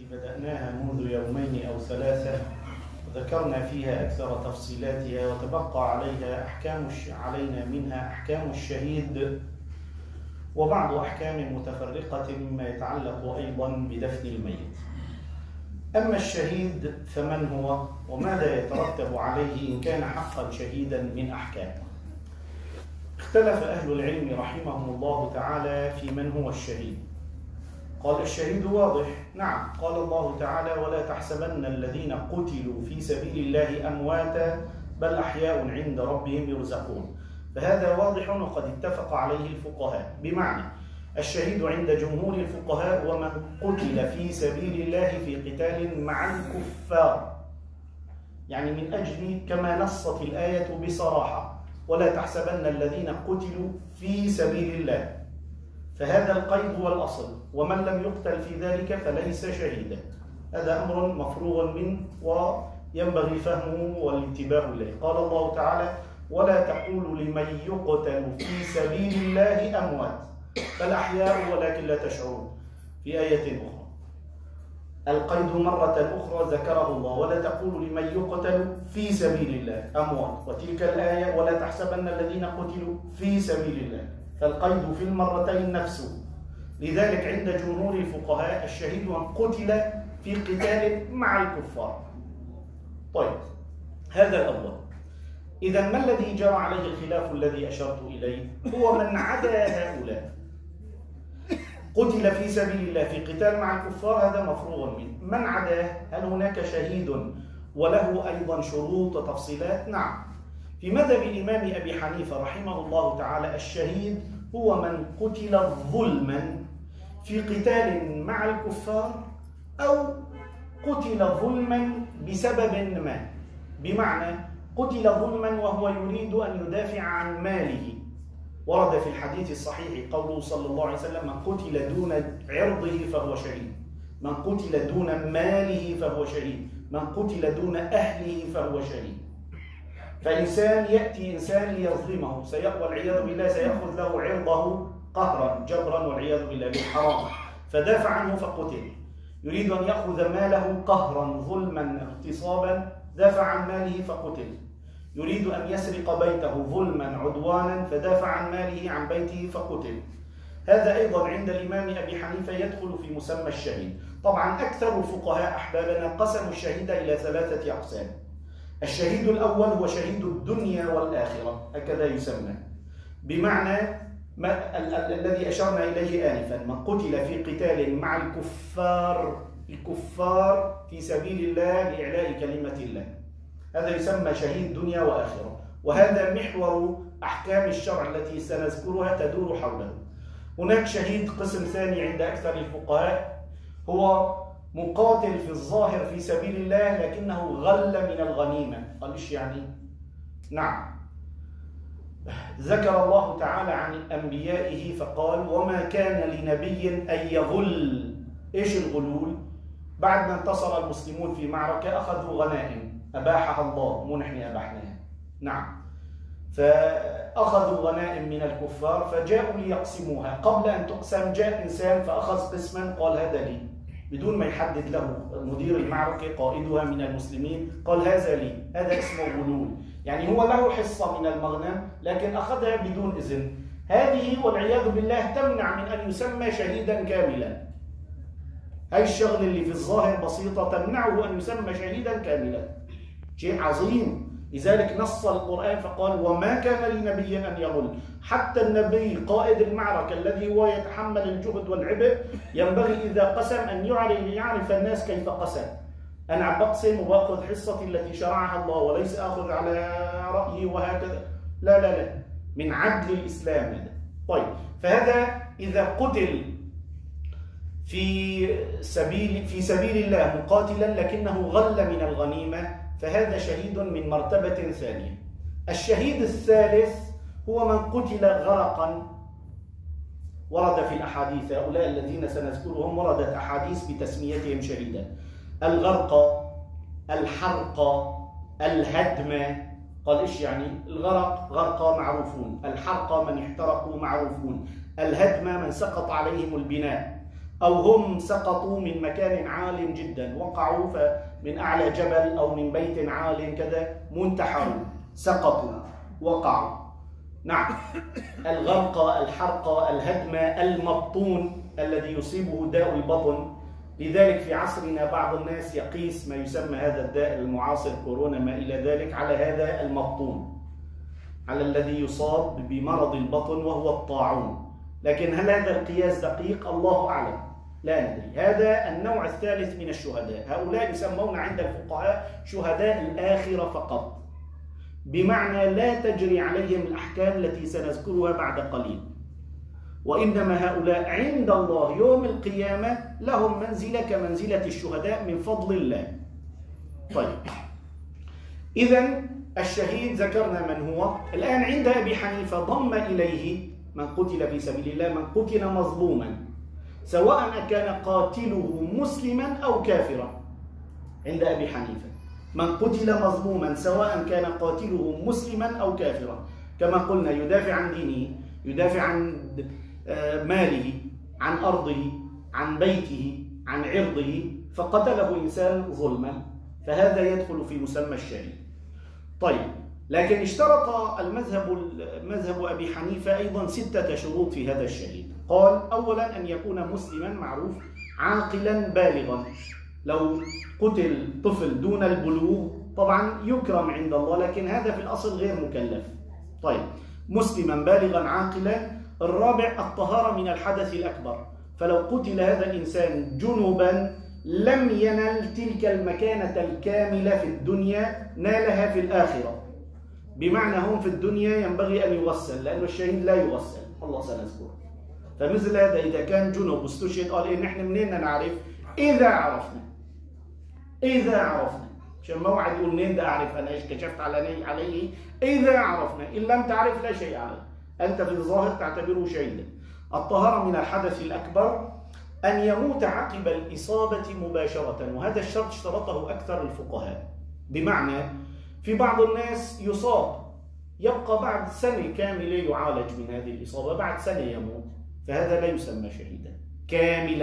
بدأناها منذ يومين أو ثلاثة، ذكرنا فيها أكثر تفصيلاتها، وتبقى علينا منها أحكام الشهيد وبعض أحكام متفرقة مما يتعلق أيضا بدفن الميت. أما الشهيد فمن هو وماذا يترتب عليه إن كان حقا شهيدا من أحكامه؟ اختلف أهل العلم رحمهم الله تعالى في من هو الشهيد. قال الشهيد واضح، نعم، قال الله تعالى: ولا تحسبن الذين قتلوا في سبيل الله أمواتا بل أحياء عند ربهم يرزقون. فهذا واضح وقد اتفق عليه الفقهاء، بمعنى الشهيد عند جمهور الفقهاء ومن قتل في سبيل الله في قتال مع الكفار، يعني من أجل كما نصت الآية بصراحة: ولا تحسبن الذين قتلوا في سبيل الله، فهذا القيد هو الأصل، ومن لم يقتل في ذلك فليس شهيدا. هذا أمر مفروغ منه وينبغي فهمه والانتباه إليه. قال الله تعالى: ولا تقولوا لمن يقتل في سبيل الله أموات بل أحياء ولكن لا تشعرون. في آية أخرى القيد مرة أخرى ذكره الله: ولا تقولوا لمن يقتل في سبيل الله أموات، وتلك الآية: ولا تحسبن الذين قتلوا في سبيل الله. فالقيد في المرتين نفسه. لذلك عند جمهور الفقهاء الشهيد من قتل في قتال مع الكفار. طيب، هذا الأول. إذا ما الذي جرى عليه الخلاف الذي أشرت إليه؟ هو من عدا هؤلاء قتل في سبيل الله في قتال مع الكفار، هذا مفروغ منه. من عداه، هل هناك شهيد وله أيضا شروط وتفصيلات؟ نعم. في مذهب الإمام أبي حنيفة رحمه الله تعالى الشهيد هو من قتل ظلما في قتال مع الكفار أو قتل ظلما بسبب ما، بمعنى قتل ظلما وهو يريد أن يدافع عن ماله. ورد في الحديث الصحيح قوله صلى الله عليه وسلم: من قتل دون عرضه فهو شهيد، من قتل دون ماله فهو شهيد، من قتل دون أهله فهو شهيد. فإنسان يأتي إنسان ليظلمه والعياذ بالله سيأخذ له عرضه قهرا جبرا والعياذ بالله بالحرام، فدافع عنه فقتل. يريد أن يأخذ ماله قهرا ظلما اغتصابا، دافع عن ماله فقتل. يريد أن يسرق بيته ظلما عدوانا، فدافع عن ماله عن بيته فقتل. هذا أيضا عند الإمام أبي حنيفة يدخل في مسمى الشهيد. طبعا أكثر الفقهاء أحبابنا قسموا الشهيد إلى 3 أقسام. الشهيد الأول هو شهيد الدنيا والآخرة، هكذا يسمى، بمعنى الذي أشرنا إليه آنفا: من قتل في قتال مع الكفار في سبيل الله لإعلاء كلمة الله، هذا يسمى شهيد دنيا وآخرة. وهذا محور أحكام الشرع التي سنذكرها تدور حوله. هناك شهيد قسم ثاني عند أكثر الفقهاء، هو مقاتل في الظاهر في سبيل الله لكنه غل من الغنيمة. قال إيش يعني؟ نعم، ذكر الله تعالى عن أنبيائه فقال: وما كان لنبي أن يغل. إيش الغلول؟ بعد ما انتصر المسلمون في معركة أخذوا غنائم أباحها الله، مو نحن أباحناها. نعم، فأخذوا غنائم من الكفار فجاءوا ليقسموها. قبل أن تقسم جاء إنسان فأخذ قسما، قال هذا لي، بدون ما يحدد له مدير المعركة قائدها من المسلمين، قال هذا لي. هذا اسمه غلول، يعني هو له حصة من المغنم لكن أخذها بدون إذن. هذه والعياذ بالله تمنع من أن يسمى شهيدا كاملا. هاي الشغل اللي في الظاهر بسيطة تمنعه أن يسمى شهيدا كاملا، شيء عظيم. لذلك نص القرآن فقال: وما كان لنبي أن يغل. حتى النبي قائد المعركة الذي هو يتحمل الجهد والعبء ينبغي إذا قسم أن يعرف الناس كيف قسم. أنا بقسم وبأخذ حصتي التي شرعها الله وليس أخذ على رأيي وهكذا. لا لا لا، من عدل الإسلام هذا. طيب، فهذا إذا قتل في سبيل الله مقاتلا لكنه غل من الغنيمة، فهذا شهيد من مرتبة ثانية. الشهيد الثالث هو من قتل غرقا. ورد في الأحاديث، هؤلاء الذين سنذكرهم وردت أحاديث بتسميتهم شهيدا: الغرق، الحرق، الهدم. قال إيش يعني؟ الغرق غرق معروفون، الحرق من احترقوا معروفون، الهدم من سقط عليهم البناء. أو هم سقطوا من مكان عال جدا، وقعوا من أعلى جبل أو من بيت عال كذا، منتحروا، سقطوا، وقعوا. نعم، الغرق، الحرق، الهدم، المبطون الذي يصيبه داء البطن. لذلك في عصرنا بعض الناس يقيس ما يسمى هذا الداء المعاصر كورونا ما إلى ذلك على هذا المبطون، على الذي يصاب بمرض البطن وهو الطاعون. لكن هل هذا القياس دقيق؟ الله أعلم، لا ندري. هذا النوع الثالث من الشهداء، هؤلاء يسمون عند الفقهاء شهداء الآخرة فقط، بمعنى لا تجري عليهم الأحكام التي سنذكرها بعد قليل، وإنما هؤلاء عند الله يوم القيامة لهم منزلة كمنزلة الشهداء من فضل الله. طيب، إذن الشهيد ذكرنا من هو. الآن عند أبي حنيفة ضم إليه من قتل في سبيل الله، من قتل مظلوما، سواء كان قاتله مسلما أو كافرا. عند أبي حنيفة من قتل مظلوما سواء كان قاتله مسلما أو كافرا، كما قلنا يدافع عن دينه، يدافع عن ماله، عن أرضه، عن بيته، عن عرضه، فقتله إنسان ظلما، فهذا يدخل في مسمى الشهيد. طيب، لكن اشترط مذهب أبي حنيفة أيضا 6 شروط في هذا الشهيد. قال: أولا أن يكون مسلما معروف، عاقلا بالغا. لو قتل طفل دون البلوغ طبعا يكرم عند الله، لكن هذا في الأصل غير مكلف. طيب، مسلما بالغا عاقلا. الرابع الطهارة من الحدث الأكبر، فلو قتل هذا الإنسان جنبا لم ينل تلك المكانة الكاملة في الدنيا، نالها في الآخرة. بمعنى هم في الدنيا ينبغي أن يغسل، لأن الشهيد لا يغسل، الله سنذكره. فمثل هذا إذا كان جنب واستشهد، قال إيه نحن منين نعرف؟ إذا عرفنا عشان موعد يقول منين ده أعرف أنا إيش كشفت عليه. إذا عرفنا، إن لم تعرف لا شيء عليه، أنت في الظاهر تعتبره شهيدا. الطهارة من الحدث الأكبر، أن يموت عقب الإصابة مباشرة، وهذا الشرط اشترطه أكثر الفقهاء. بمعنى في بعض الناس يصاب يبقى بعد سنة كاملة يعالج من هذه الإصابة، بعد سنة يموت، فهذا لا يسمى شهيدا. كامل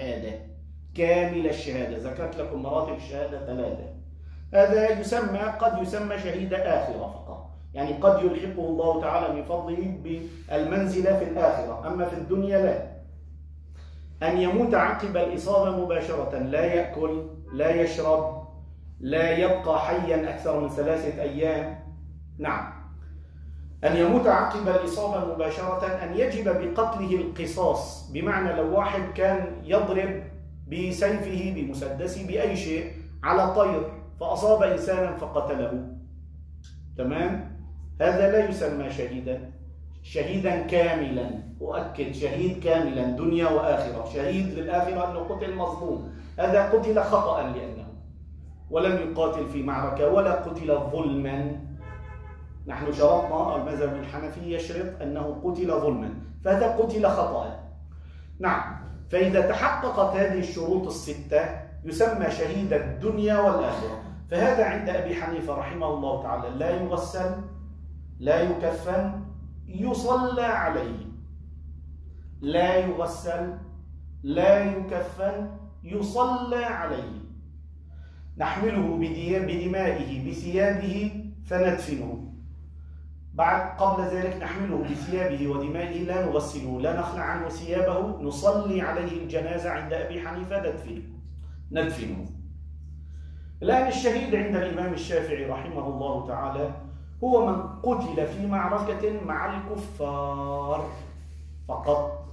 الشهادة، ذكرت لكم مراتب الشهادة 3. هذا قد يسمى شهيد آخرة فقط، يعني قد يلحقه الله تعالى من فضله بالمنزلة في الآخرة، أما في الدنيا لا. أن يموت عقب الإصابة مباشرة، لا يأكل، لا يشرب، لا يبقى حيا أكثر من 3 أيام. نعم، أن يموت عقب الإصابة مباشرة. أن يجب بقتله القصاص، بمعنى لو واحد كان يضرب بسيفه، بمسدسه، بأي شيء على طير، فأصاب إنسانا فقتله، تمام، هذا لا يسمى شهيدا كاملا. أؤكد، شهيد كاملا دنيا وآخرة. شهيد للآخرة أنه قتل مظلوم، هذا قتل خطأ لأنه ولم يقاتل في معركة ولا قتل ظلما. نحن شرطنا، المذهب الحنفي يشرط أنه قتل ظلما، فهذا قتل خطأ. نعم، فإذا تحققت هذه الشروط 6 يسمى شهيد الدنيا والآخرة. فهذا عند أبي حنيفة رحمه الله تعالى لا يغسل، لا يكفن، يصلى عليه. لا يغسل، لا يكفن، يصلى عليه. نحمله بدمائه بثيابه فندفنه. قبل ذلك نحمله بثيابه ودمائه، لا نغسله، لا نخلع عنه ثيابه، نصلي عليه الجنازة عند أبي حنيفة، ندفنه. الآن الشهيد عند الإمام الشافعي رحمه الله تعالى هو من قتل في معركة مع الكفار فقط،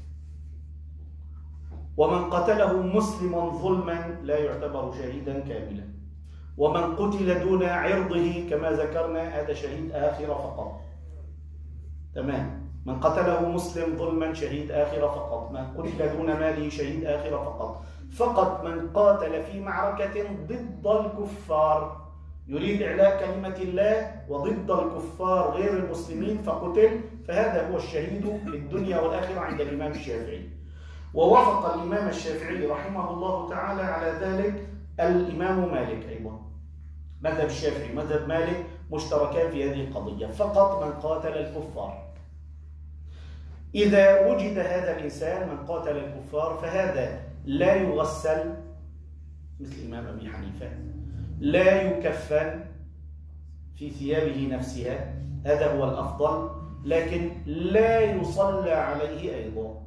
ومن قتله مسلما ظلما لا يعتبر شهيدا كاملا، ومن قتل دون عرضه كما ذكرنا هذا شهيد آخرة فقط. تمام، من قتله مسلم ظلما شهيد آخرة فقط، من قتل دون ماله شهيد آخرة فقط من قاتل في معركة ضد الكفار، يريد إعلاء كلمة الله وضد الكفار غير المسلمين فقتل، فهذا هو الشهيد في الدنيا والآخرة عند الإمام الشافعي. ووافق الإمام الشافعي رحمه الله تعالى على ذلك الإمام مالك أيضا. مذهب الشافعي مذهب مالك مشتركان في هذه القضية، فقط من قاتل الكفار. إذا وجد هذا الإنسان من قاتل الكفار فهذا لا يغسل مثل الإمام أبي حنيفة، لا يكفن في ثيابه نفسها، هذا هو الأفضل، لكن لا يصلى عليه أيضا.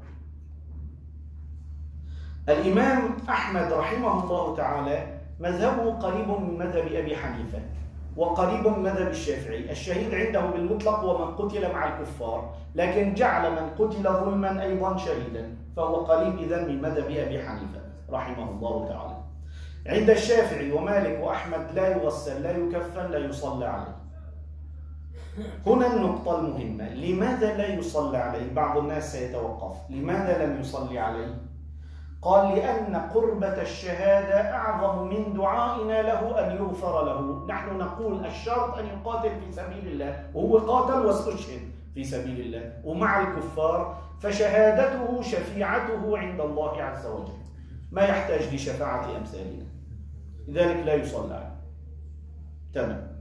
الإمام أحمد رحمه الله تعالى مذهبه قريب من مذهب أبي حنيفة وقريب من مذهب الشافعي. الشهيد عنده بالمطلق ومن قتل مع الكفار، لكن جعل من قتل ظلما أيضا شهيدا، فهو قريب إذن من مذهب أبي حنيفة رحمه الله تعالى. عند الشافعي ومالك وأحمد لا يغسل، لا يكفن، لا يصلى عليه. هنا النقطة المهمة، لماذا لا يصلى عليه؟ بعض الناس سيتوقف، لماذا لم يصلي عليه؟ قال لأن قربة الشهادة أعظم من دعائنا له أن يغفر له. نحن نقول الشرط أن يقاتل في سبيل الله، وهو قاتل واستشهد في سبيل الله ومع الكفار، فشهادته شفيعته عند الله عز وجل، ما يحتاج لشفاعة أمثالنا، لذلك لا يصلى عليه. تمام.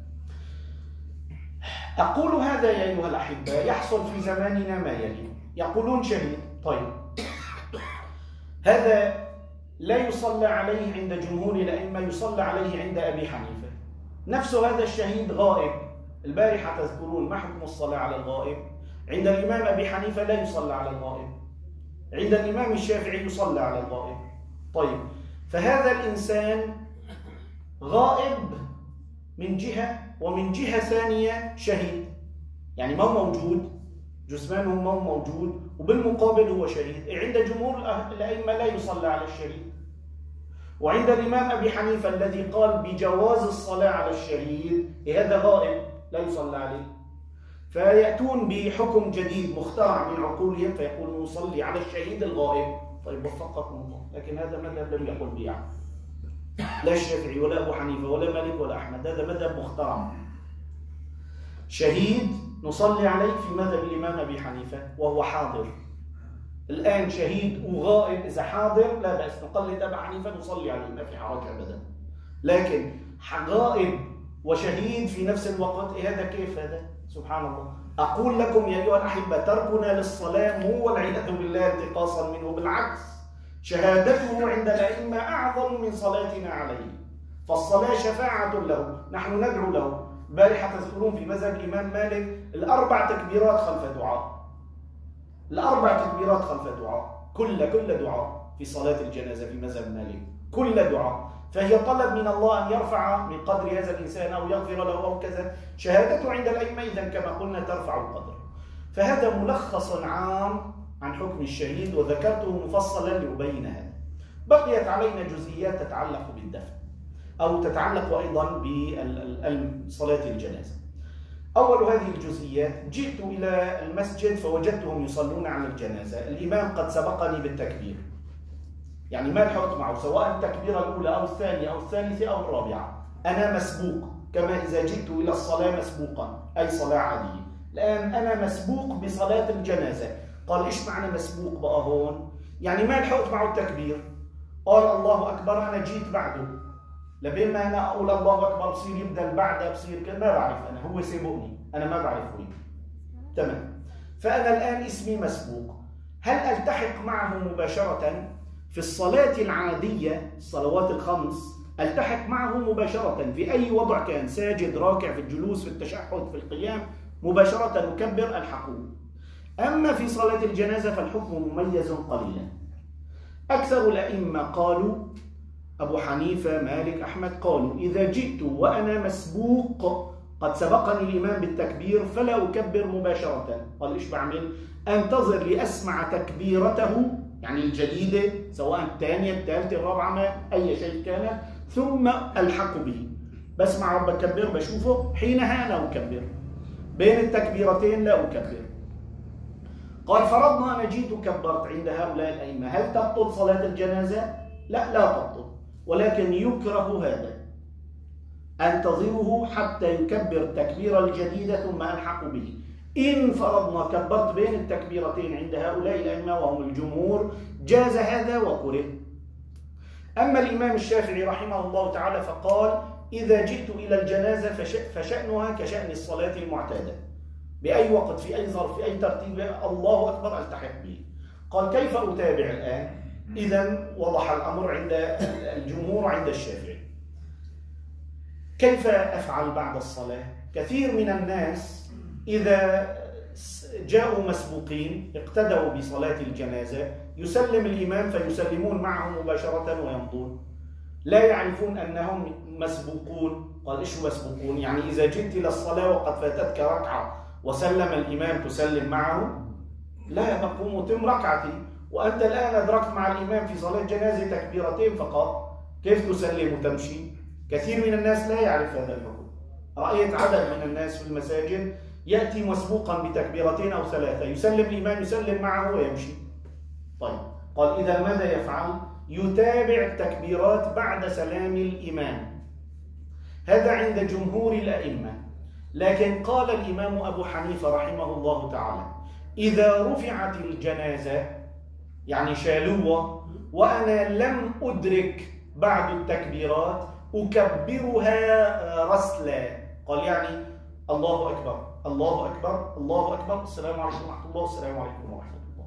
أقول هذا يا أيها الأحبة يحصل في زماننا ما يلي، يقولون شهيد، طيب هذا لا يصلى عليه عند جمهور الأئمة، يصلى عليه عند أبي حنيفة. نفس هذا الشهيد غائب، البارحة تذكرون ما حكم الصلاة على الغائب؟ عند الإمام أبي حنيفة لا يصلى على الغائب، عند الإمام الشافعي يصلى على الغائب. طيب فهذا الإنسان غائب من جهة، ومن جهة ثانية شهيد، يعني ما موجود، جثمانه ما موجود، وبالمقابل هو شهيد. عند جمهور الأئمة لا يصلى على الشهيد، وعند الإمام أبي حنيفة الذي قال بجواز الصلاة على الشهيد هذا غائب لا يصلى عليه، فيأتون بحكم جديد مخترع من عقولهم فيقولون نصلي على الشهيد الغائب. طيب وفقكم الله، لكن هذا مذهب لم يقل به لا الشافعي ولا أبو حنيفة ولا مالك ولا أحمد، هذا مذهب مخترع. شهيد نصلي عليه في مذهب الإمام أبي حنيفة وهو حاضر. الآن شهيد وغائب إذا حاضر لا بأس، نقلد أبا حنيفة نصلي عليه، ما في حرج أبدا. لكن غائب وشهيد في نفس الوقت، هذا كيف هذا؟ سبحان الله. أقول لكم يا أيها الأحبة تركنا للصلاة مو والعياذ بالله انتقاصا منه، بالعكس شهادته عند الأئمة أعظم من صلاتنا عليه، فالصلاة شفاعة له، نحن ندعو له. بارحة تذكرون في مذهب الإمام مالك الأربع تكبيرات خلف دعاء، الأربع تكبيرات خلف دعاء، كل دعاء في صلاة الجنازة في مذهب مالك، كل دعاء، فهي طلب من الله أن يرفع من قدر هذا الإنسان أو يغفر له أو كذا. شهادته عند الأئمة إذن كما قلنا ترفع القدر. فهذا ملخص عام عن حكم الشهيد، وذكرته مفصلا لأبين هذا. بقيت علينا جزئيات تتعلق بالدفن أو تتعلق أيضا بصلاة الجنازة. أول هذه الجزئيات، جئت إلى المسجد فوجدتهم يصلون على الجنازة، الإمام قد سبقني بالتكبير، يعني ما لحقت معه سواء التكبيرة الأولى أو الثانية أو الثالثة أو الرابعة، أنا مسبوق كما إذا جئت إلى الصلاة مسبوقا أي صلاة عادية. الآن أنا مسبوق بصلاة الجنازة. قال إيش معنى مسبوق بقى هون؟ يعني ما لحقت معه التكبير، قال الله أكبر أنا جيت بعده، لبين ما أنا أقول الله أكبر بصير يبدأ بعدها بصير كذا، ما بعرف أنا، هو سبقني أنا ما بعرف وين. تمام. فأنا الآن اسمي مسبوق، هل ألتحق معه مباشرة في الصلاة العادية الصلوات الخمس؟ ألتحق معه مباشرة في أي وضع كان، ساجد راكع في الجلوس في التشهد في القيام، مباشرة نكبر ألحقه. أما في صلاة الجنازة فالحكم مميز قليلا. أكثر الأئمة قالوا، أبو حنيفة مالك أحمد، قالوا إذا جئت وأنا مسبوق قد سبقني الإمام بالتكبير فلا أكبر مباشرة. قال إيش بعمل؟ أنتظر لأسمع تكبيرته يعني الجديدة سواء الثانية الثالثة الرابعة ما أي شيء كان، ثم ألحق به، بسمع رب أكبر بشوفه حينها أنا أكبر، بين التكبيرتين لا أكبر. قال فرضنا أنا جيت وكبرت عند هؤلاء الأئمة، هل تبطل صلاة الجنازة؟ لا تبطل، ولكن يكره هذا، أنتظره حتى يكبر التكبيرة الجديدة ثم ألحق به. إن فرضنا كبرت بين التكبيرتين عند هؤلاء الأئمة وهم الجمهور جاز هذا وكره. أما الإمام الشافعي رحمه الله تعالى فقال إذا جئت إلى الجنازة فشأنها كشأن الصلاة المعتادة، بأي وقت، في أي ظرف، في أي ترتيب، الله أكبر ألتحق به. قال كيف أتابع الآن؟ إذن وضح الأمر عند الجمهور عند الشافعي. كيف أفعل بعد الصلاة؟ كثير من الناس إذا جاءوا مسبوقين اقتدوا بصلاة الجنازة يسلم الإمام فيسلمون معه مباشرة ويمضون، لا يعرفون أنهم مسبوقون. قال إيش مسبوقون؟ يعني إذا جئت إلى الصلاة وقد فاتتك ركعة وسلم الإمام تسلم معه؟ لا، بقوم وتم ركعتي وأنت الآن أدركت مع الإمام في صلاة جنازة تكبيرتين فقط، كيف تسلم وتمشي؟ كثير من الناس لا يعرف هذا الحكم. رأيت عدد من الناس في المساجد يأتي مسبوقا بتكبيرتين أو ثلاثة، يسلم الإمام يسلم معه ويمشي. طيب، قال إذا ماذا يفعل؟ يتابع التكبيرات بعد سلام الإمام. هذا عند جمهور الأئمة. لكن قال الإمام أبو حنيفة رحمه الله تعالى إذا رفعت الجنازة يعني شالوها وأنا لم أدرك بعد التكبيرات أكبرها رسلا. قال يعني الله أكبر الله أكبر الله أكبر السلام عليكم ورحمة الله والسلام عليكم ورحمة الله.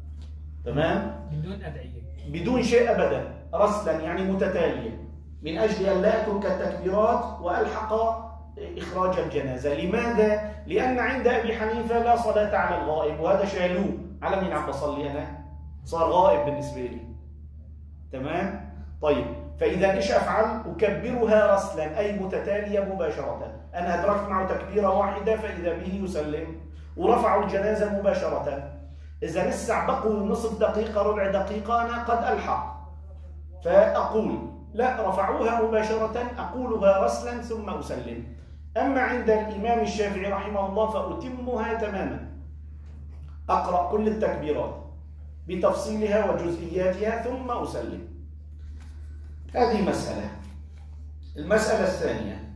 تمام؟ بدون أدعية، بدون شيء أبدا، رسلا يعني متتاليا، من أجل أن لا أترك التكبيرات وألحق إخراج الجنازة. لماذا؟ لأن عند أبي حنيفة لا صلاة على الغائب، وهذا شالوه. على مين عم بصلي أنا؟ صار غائب بالنسبة لي. تمام؟ طيب، فإذا إيش أفعل؟ أكبرها رسلا أي متتالية مباشرة. أنا أدركت معه تكبيرة واحدة فإذا به يسلم ورفعوا الجنازة مباشرة. إذا لسه بقوا نصف دقيقة ربع دقيقة أنا قد ألحق، فأقول لا، رفعوها مباشرة أقولها رسلا ثم أسلم. أما عند الإمام الشافعي رحمه الله فأتمها تماما، أقرأ كل التكبيرات بتفصيلها وجزئياتها ثم أسلم. هذه مسألة. المسألة الثانية،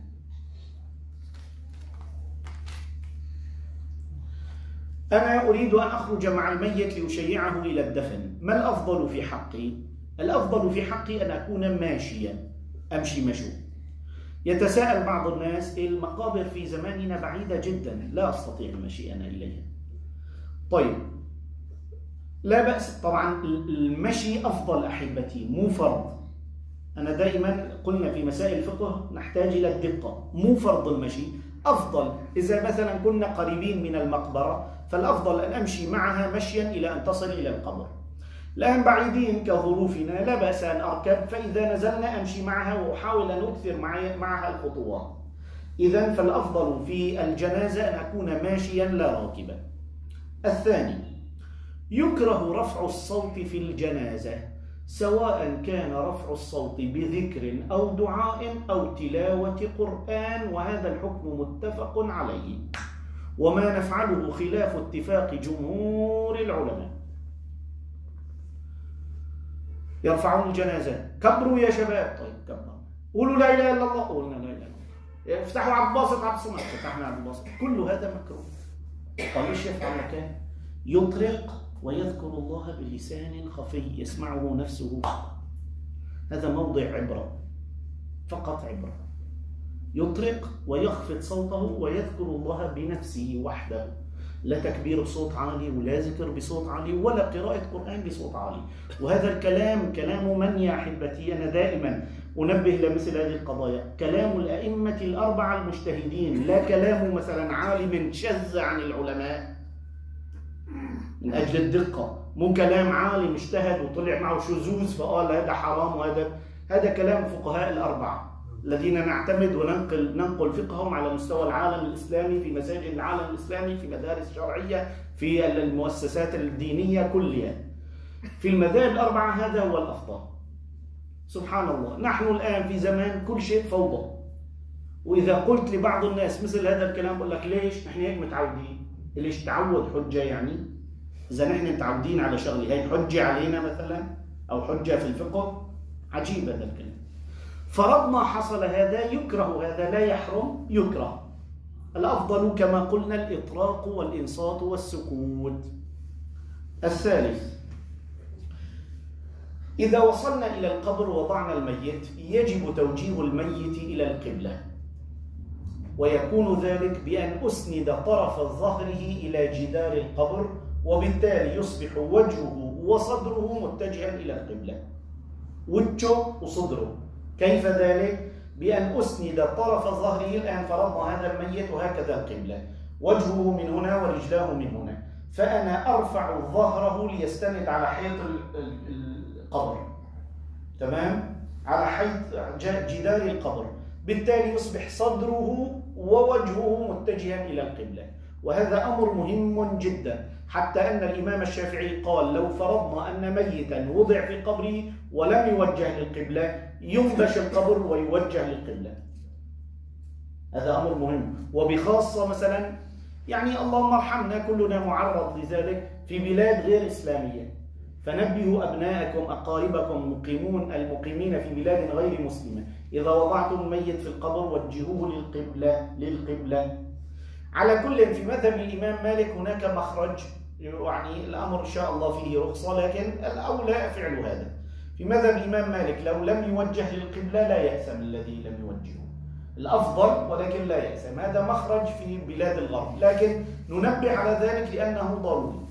أنا أريد أن أخرج مع الميت لأشيعه إلى الدفن، ما الأفضل في حقي؟ الأفضل في حقي أن أكون ماشيا، أمشي مشو. يتساءل بعض الناس المقابر في زماننا بعيدة جدا، لا أستطيع المشي أنا إليها. طيب، لا بأس طبعا، المشي أفضل أحبتي، مو فرض. أنا دائما قلنا في مسائل الفقه نحتاج إلى الدقة، مو فرض المشي، أفضل. إذا مثلا كنا قريبين من المقبرة فالأفضل أن أمشي معها مشيا إلى أن تصل إلى القبر. الآن بعيدين كظروفنا لا بأس أن أركب، فإذا نزلنا أمشي معها وأحاول أن أكثر معها الخطوات. إذن فالأفضل في الجنازة أن أكون ماشيا لا راكبا. الثاني، يكره رفع الصوت في الجنازة، سواء كان رفع الصوت بذكر أو دعاء أو تلاوة قرآن، وهذا الحكم متفق عليه، وما نفعله خلاف اتفاق جمهور العلماء. يرفعون الجنازة، كبروا يا شباب، طيب كبروا، قولوا لا إله إلا الله، قولنا لا إله إلا الله، افتحوا عبد الباسط عبد الصمد، فتحنا عبد الباسط، كل هذا مكروه. قال ايش يفعل مكان؟ يطرق ويذكر الله بلسان خفي يسمعه نفسه. هذا موضع عبرة، فقط عبرة. يطرق ويخفض صوته ويذكر الله بنفسه وحده، لا تكبير بصوت عالي ولا ذكر بصوت عالي ولا قراءة قرآن بصوت عالي. وهذا الكلام كلام من يا أحبتي؟ أنا دائما أنبه لمثل هذه القضايا، كلام الأئمة الأربعة المجتهدين، لا كلام مثلا عالم شذ عن العلماء من أجل الدقة، مو كلام عالم اجتهد وطلع معه شذوذ فقال هذا حرام هذا كلام فقهاء الأربعة الذين نعتمد وننقل فقههم على مستوى العالم الإسلامي، في مساجد العالم الإسلامي، في مدارس شرعية، في المؤسسات الدينية كلها. في المذاهب الأربعة هذا هو الأفضل. سبحان الله، نحن الآن في زمان كل شيء فوضى، وإذا قلت لبعض الناس مثل هذا الكلام بقول لك ليش؟ نحن هيك متعودين. ليش تعود حجة يعني؟ إذا نحن متعودين على شغلة هي حجة علينا مثلا أو حجة في الفقه؟ عجيب هذا الكلام. فرضنا حصل هذا، يكره، هذا لا يحرم، يكره. الأفضل كما قلنا الإطراق والإنصات والسكوت. الثالث، إذا وصلنا إلى القبر وضعنا الميت يجب توجيه الميت إلى القبلة، ويكون ذلك بأن أسند طرف ظهره إلى جدار القبر، وبالتالي يصبح وجهه وصدره متجها إلى القبلة. وجهه وصدره. كيف ذلك؟ بأن أسند طرف ظهره. الآن فرضنا هذا الميت وهكذا القبلة، وجهه من هنا ورجلاه من هنا، فأنا أرفع ظهره ليستند على حيط القبر، تمام؟ على حيط جدار القبر، بالتالي يصبح صدره ووجهه متجها إلى القبلة. وهذا أمر مهم جدا، حتى أن الإمام الشافعي قال لو فرضنا أن ميتا وضع في قبره ولم يوجه للقبلة ينبش القبر ويوجه للقبلة. هذا أمر مهم، وبخاصة مثلا يعني اللهم ارحمنا كلنا معرض لذلك في بلاد غير إسلامية، فنبهوا أبناءكم أقاربكم المقيمين في بلاد غير مسلمة، إذا وضعتم الميت في القبر وجهوه للقبلة. على كل، في مذهب الإمام مالك هناك مخرج، يعني الأمر إن شاء الله فيه رخصة، لكن الأولى فعل هذا. في مذهب الإمام مالك لو لم يوجه للقبلة لا يأثم الذي لم يوجهه، الأفضل، ولكن لا يأثم. هذا مخرج في بلاد الغرب، لكن ننبه على ذلك لأنه ضروري.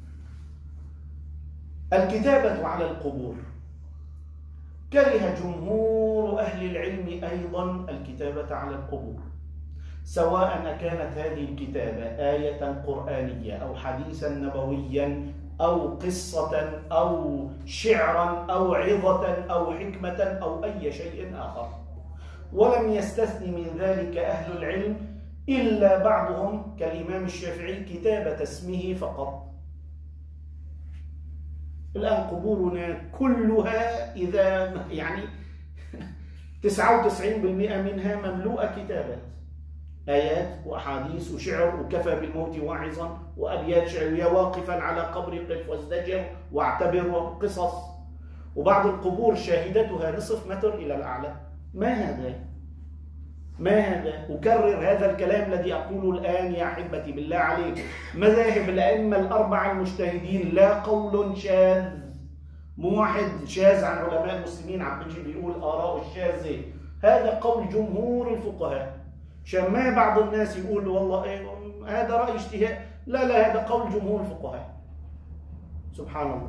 الكتابة على القبور، كره جمهور أهل العلم أيضا الكتابة على القبور، سواء كانت هذه الكتابة آية قرآنية أو حديثا نبويا أو قصة أو شعرا أو عظة أو حكمة أو أي شيء آخر. ولم يستثن من ذلك أهل العلم إلا بعضهم كالإمام الشافعي كتابة اسمه فقط. الآن قبورنا كلها إذا يعني 99% منها مملوءة كتابات، آيات وأحاديث وشعر، وكفى بالموت واعظا، وأبيات شعرية، واقفا على قبر قف وازدجر واعتبر، وقصص. وبعض القبور شاهدتها نصف متر إلى الأعلى. ما هذا؟ ما هذا؟ أكرر هذا الكلام الذي أقوله الآن يا أحبتي بالله عليك. مذاهب الأئمة الأربعة المجتهدين لا قول شاذ، مو واحد شاذ عن علماء المسلمين عم بيجي بيقول آراء الشاذة. هذا قول جمهور الفقهاء. عشان ما بعض الناس يقول والله إيه هذا رأي اجتهاد، لا هذا قول جمهور الفقهاء. سبحان الله.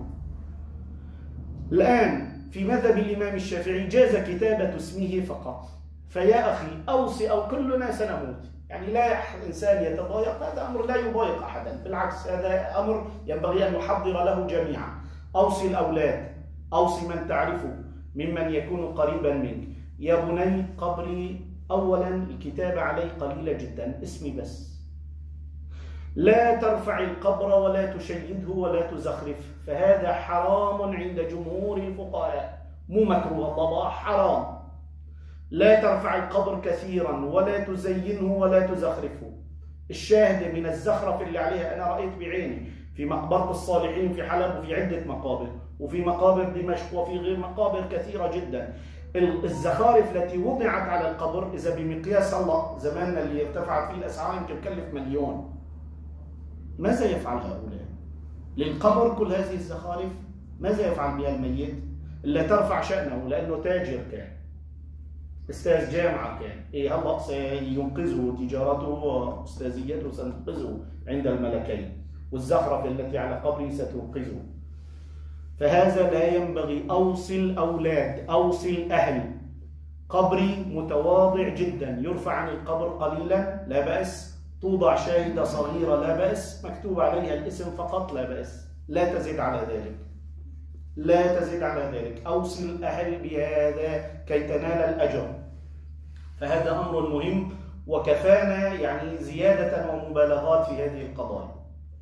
الآن في مذهب الإمام الشافعي جاز كتابة اسمه فقط. فيا أخي أوصي، أو كلنا سنموت، يعني لا إنسان يتضايق، هذا أمر لا يضايق أحدا، بالعكس هذا أمر ينبغي أن نحضر له جميعا. أوصي الأولاد، أوصي من تعرفه ممن يكون قريبا منك، يا بني قبري أولا الكتابة عليه قليلة جدا، اسمي بس. لا ترفع القبر ولا تشيده ولا تزخرف، فهذا حرام عند جمهور الفقهاء، مو مكروه، الله حرام. لا ترفع القبر كثيرا ولا تزينه ولا تزخرفه. الشاهد من الزخرف اللي عليها أنا رأيت بعيني في مقبرة الصالحين في حلب، وفي عدة مقابر، وفي مقابر دمشق، وفي غير مقابر كثيرة جدا. الزخارف التي وضعت على القبر إذا بمقياس الله زماننا اللي ارتفعت فيه الأسعار يمكن تكلف مليون، ماذا يفعل هؤلاء؟ للقبر كل هذه الزخارف ماذا يفعل بها الميت؟ إلا ترفع شأنه، لأنه تاجر كان، أستاذ جامعة كان، هلا سينقذه تجارته وأستاذيته ستنقذه عند الملكين، والزخرف التي على قبره ستنقذه. فهذا لا ينبغي. أوصي الأولاد، أوصي الأهل. قبري متواضع جدا، يرفع عن القبر قليلا لا بأس، توضع شاهدة صغيرة لا بأس، مكتوب عليها الاسم فقط لا بأس، لا تزيد على ذلك، لا تزيد على ذلك. أوصي الأهل بهذا كي تنال الأجر. فهذا أمر مهم، وكفانا يعني زيادة ومبالغات في هذه القضايا.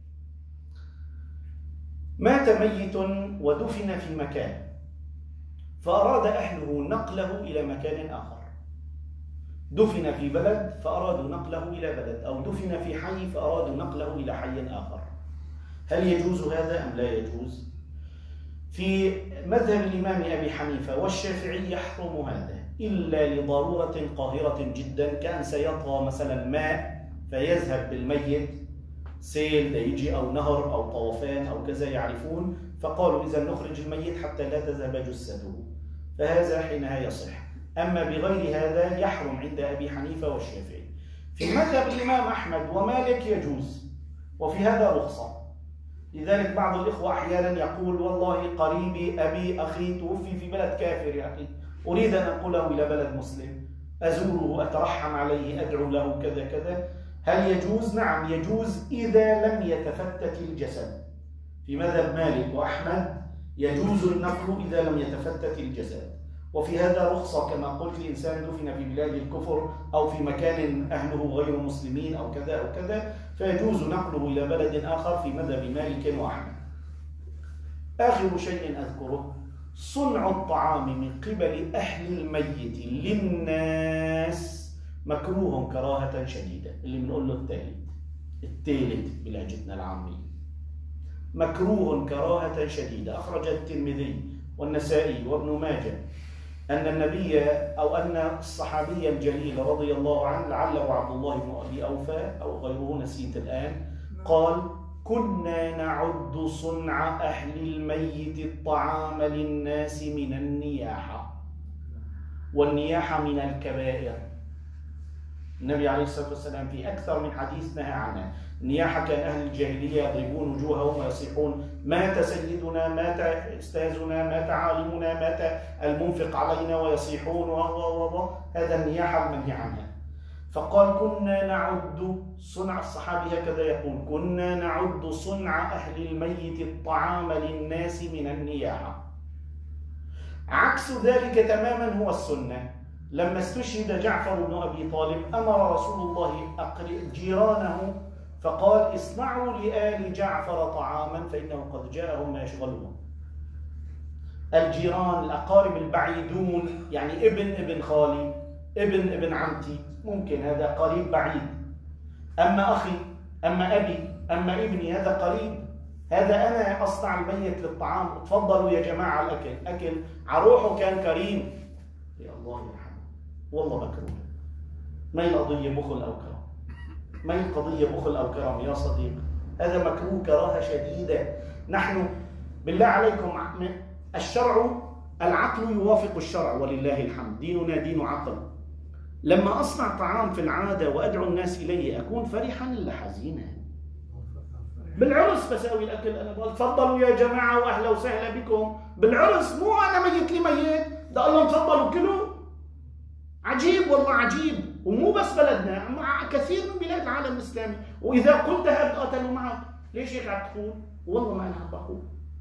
مات ميت ودفن في مكان، فأراد أهله نقله إلى مكان آخر. دفن في بلد فأرادوا نقله إلى بلد، أو دفن في حي فأرادوا نقله إلى حي آخر. هل يجوز هذا أم لا يجوز؟ في مذهب الإمام أبي حنيفة والشافعي يحرم هذا إلا لضرورة قاهرة جدا، كأن سيطغى مثلا ماء فيذهب بالميت، سيل يجي أو نهر أو طوفان أو كذا يعرفون، فقالوا إذا نخرج الميت حتى لا تذهب جثته، فهذا حينها يصح. أما بغير هذا يحرم عند أبي حنيفة والشافعي. في مذهب الإمام أحمد ومالك يجوز، وفي هذا رخصة. لذلك بعض الإخوة أحيانا يقول والله قريبي أبي أخي توفي في بلد كافر يا أخي، أريد أن أنقله إلى بلد مسلم، أزوره، أترحم عليه، أدعو له كذا كذا، هل يجوز؟ نعم يجوز إذا لم يتفتت الجسد. في مذهب مالك وأحمد يجوز النقل إذا لم يتفتت الجسد، وفي هذا رخصة كما قلت، الإنسان دفن في بلاد الكفر أو في مكان أهله غير مسلمين أو كذا أو كذا، فيجوز نقله إلى بلد آخر في مذهب مالك وأحمد. آخر شيء أذكره صنع الطعام من قبل أهل الميت للناس مكروه كراهة شديدة، اللي بنقول له التالت بلهجتنا العامية، مكروه كراهة شديدة. أخرج الترمذي والنسائي وابن ماجه أن النبي أو أن الصحابي الجليل رضي الله عنه، لعله عبد الله بن أبي أوفى أو غيره نسيت الآن، قال: كنا نعد صنع أهل الميت الطعام للناس من النياحة، والنياحة من الكبائر. النبي عليه الصلاة والسلام في أكثر من حديث نهى عنها. النياحة كان أهل الجاهلية يضربون وجوههم ويصيحون: مات سيدنا، مات أستاذنا، مات عالمنا، مات المنفق علينا، ويصيحون هذا النياحة المنهي عنها. فقال: كنا نعد صنع، الصحابي هكذا يقول: كنا نعد صنع أهل الميت الطعام للناس من النياحة. عكس ذلك تماما هو السنة. لما استشهد جعفر بن أبي طالب أمر رسول الله جيرانه فقال: اصنعوا لآل جعفر طعاما فإنه قد جاءهم ما يشغلهم. الجيران، الأقارب البعيدون، يعني ابن خالي، ابن عمتي، ممكن هذا قريب بعيد. أما أخي، أما أبي، أما ابني، هذا قريب. هذا أنا أصنع الميت للطعام، تفضلوا يا جماعة الأكل. أكل عروحه كان كريم، يا الله يرحمه، والله مكروه. ما هي القضية بخل أو كرم؟ ما هي القضية بخل أو كرم يا صديق؟ هذا مكروه كراهة شديدة. نحن بالله عليكم، الشرع، العقل يوافق الشرع ولله الحمد، ديننا دين عقل. لما أصنع طعام في العادة وأدعو الناس إليه أكون فرحا ولا حزينا؟ بالعرس بساوي الأكل أنا، بقول تفضلوا يا جماعة وأهلا وسهلا بكم بالعرس، مو أنا ميت لي ميت ده أقول لهم تفضلوا كلوا. عجيب والله عجيب. ومو بس بلدنا، مع كثير من بلاد العالم الإسلامي، وإذا قلتها بقاتلوا معك. ليش هيك عم تقول؟ والله ما أنا عم بقول.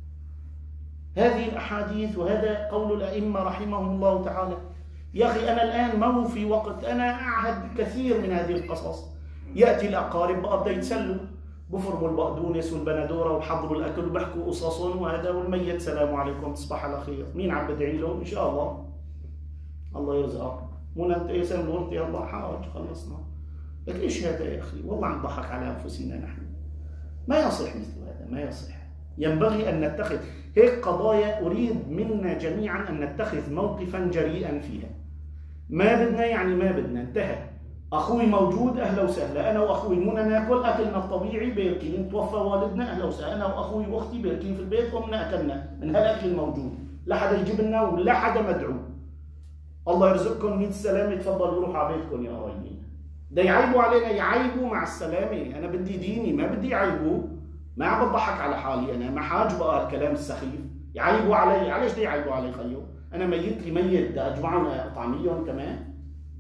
هذه الأحاديث وهذا قول الأئمة رحمهم الله تعالى. يا أخي أنا الآن ما هو في وقت أنا أعهد كثير من هذه القصص. يأتي الأقارب بقى يتسلوا، بفرموا البقدونس والبندورة وبحضروا الأكل وبحكوا قصصهم، وهذا والميت سلام عليكم تصبح على خير. مين عم بدعي له؟ إن شاء الله الله يرزقك، مو أنت يسلم قلت يا الله حاج خلصنا. لك إيش هذا يا أخي؟ والله عم نضحك على أنفسنا نحن. ما يصح مثل هذا، ما يصح. ينبغي أن نتخذ هيك قضايا، أريد منا جميعا أن نتخذ موقفا جريئا فيها. ما بدنا يعني ما بدنا، انتهى. أخوي موجود أهلا وسهلا، أنا وأخوي منا ناكل أكلنا الطبيعي بيركين، توفى والدنا أهلا وسهلا، أنا وأخوي وأختي بيركين في البيت ومنا أكلنا من هالأكل الموجود، لا حدا يجيب لنا ولا حدا مدعو. الله يرزقكم 100 سلامة، تفضلوا روحوا على بيتكم يا قرايبين. ده يعيبوا علينا، يعيبوا مع السلامة. أنا بدي ديني، ما بدي يعيبوا. ما عم بضحك على حالي أنا، ما حاج بقى الكلام السخيف. يعيبوا علي، علاش ده يعيبوا علي خيو؟ أنا ميت لي ميت، ده أجمعهم أطعميهم كمان.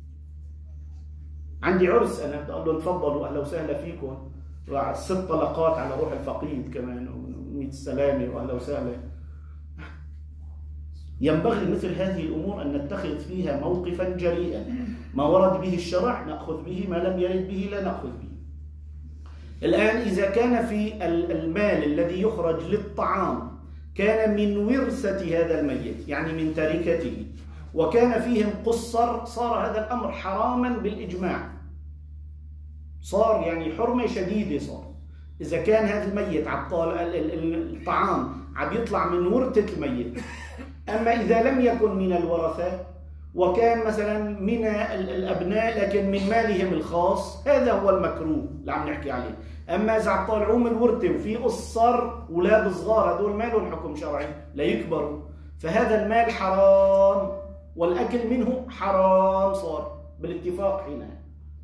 عندي عرس أنا بدي أقول لهم تفضلوا أهلا وسهلا فيكم، 6 طلقات على روح الفقيد كمان، و100 سلامة وأهلا وسهلا. ينبغي مثل هذه الأمور أن نتخذ فيها موقفا جريئا. ما ورد به الشرع نأخذ به، ما لم يرد به لا نأخذ به. الآن إذا كان في المال الذي يخرج للطعام كان من ورثة هذا الميت، يعني من تركته، وكان فيهم قصر، صار هذا الأمر حراما بالإجماع. صار يعني حرمة شديدة صار. إذا كان هذا الميت الطعام عم يطلع من ورثة الميت. أما إذا لم يكن من الورثة وكان مثلا من الأبناء لكن من مالهم الخاص، هذا هو المكروه اللي عم نحكي عليه. أما إذا عم طالعوه من ورثة وفي قصر أولاد صغار، هذول ما لهم حكم شرعي ليكبروا، فهذا المال حرام والأكل منه حرام صار بالاتفاق حينها.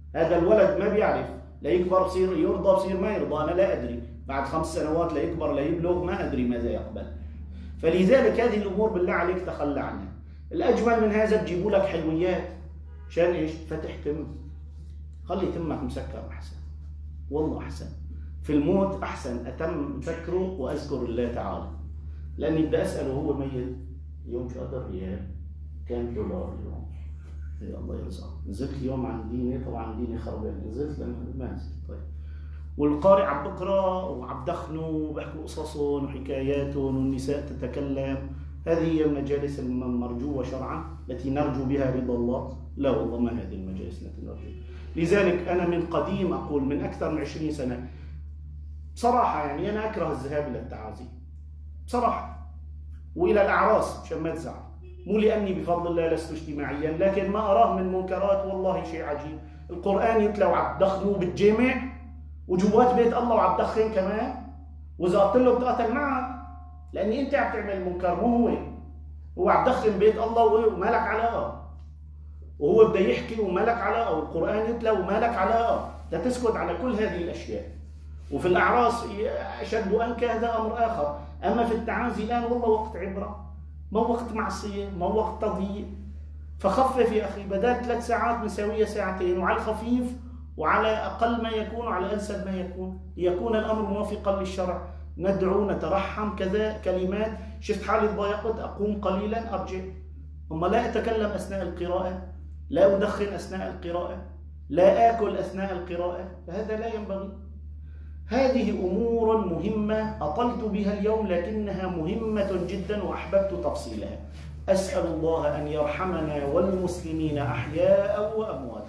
هذا الولد ما بيعرف، لا يكبر بصير يرضى بصير ما يرضى، أنا لا أدري، بعد 5 سنوات لا يكبر لا يبلغ ما أدري ماذا يقبل. فلذلك هذه الأمور بالله عليك تخلى عنها. الأجمل من هذا تجيبوا لك حلويات شان إيش؟ فتح تم، خلي تمك مسكر أحسن، والله أحسن، في الموت أحسن أتم مسكره وأذكر الله تعالى، لأني بدي أسأله هو ميت اليوم شو قدر ريال؟ كام دولار اليوم؟ يا الله يرزقك. نزلت اليوم عن ديني، طبعا ديني خربان، نزلت لما ما نزلت. طيب والقارئ عم بقرا وعم بدخنوا وبحكوا قصصهم وحكاياتهم والنساء تتكلم، هذه هي المجالس المرجوة شرعا التي نرجو بها رضا الله؟ لا والله ما هذه المجالس التي نرجو. لذلك أنا من قديم أقول من أكثر من 20 سنة بصراحة، يعني أنا أكره الذهاب إلى التعازي بصراحة وإلى الأعراس عشان ما تزعل، مو لأني بفضل الله لست اجتماعيا، لكن ما أراه من منكرات والله شيء عجيب. القرآن يتلى وعم تدخنوا بالجامع وجوات بيت الله وعم تدخن كمان، وإذا قلت له بتقاتل معك لأني أنت عم تعمل المنكر مو هو عم تدخن بيت الله وما لك علاقة، وهو بده يحكي وما لك علاقة، والقرآن يتلى وما لك علاقة، لا تسكت على كل هذه الأشياء. وفي الأعراس أشد وأنكى هذا أمر آخر، أما في التعازي الآن والله وقت عبرة، ما وقت معصية، ما وقت تضييع. فخفف يا أخي، بدل 3 ساعات مساوية 2 ساعتين، وعلى الخفيف وعلى أقل ما يكون وعلى أنسب ما يكون، ليكون الأمر موافقا للشرع. ندعو نترحم كذا كلمات، شفت حالي ضايقت أقوم قليلا أرجع، أما لا أتكلم أثناء القراءة، لا أدخن أثناء القراءة، لا آكل أثناء القراءة، فهذا لا ينبغي. هذه أمور مهمة أطلت بها اليوم لكنها مهمة جدا وأحببت تفصيلها. أسأل الله أن يرحمنا والمسلمين أحياء وأموات.